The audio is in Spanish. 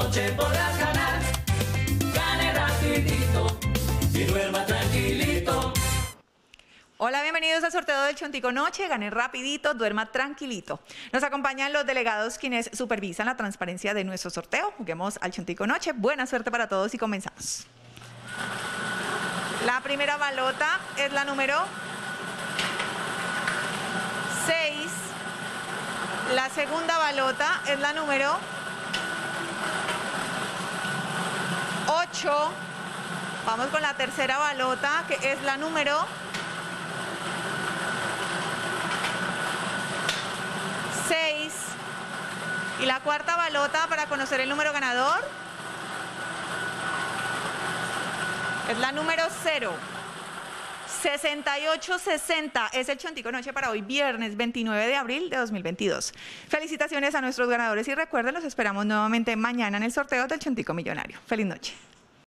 noche podrás ganar. Gane rapidito y duerma tranquilito. Hola, bienvenidos al sorteo del Chontico Noche. Gane rapidito, duerma tranquilito. Nos acompañan los delegados quienes supervisan la transparencia de nuestro sorteo. Juguemos al Chontico Noche. Buena suerte para todos y comenzamos. La primera balota es la número 6. La segunda balota es la número 8. Vamos con la tercera balota, que es la número 6. Y la cuarta balota para conocer el número ganador es la número 0. 6860 es el Chontico Noche para hoy, viernes 29 de abril de 2022. Felicitaciones a nuestros ganadores y recuerden, los esperamos nuevamente mañana en el sorteo del Chontico Millonario. Feliz noche.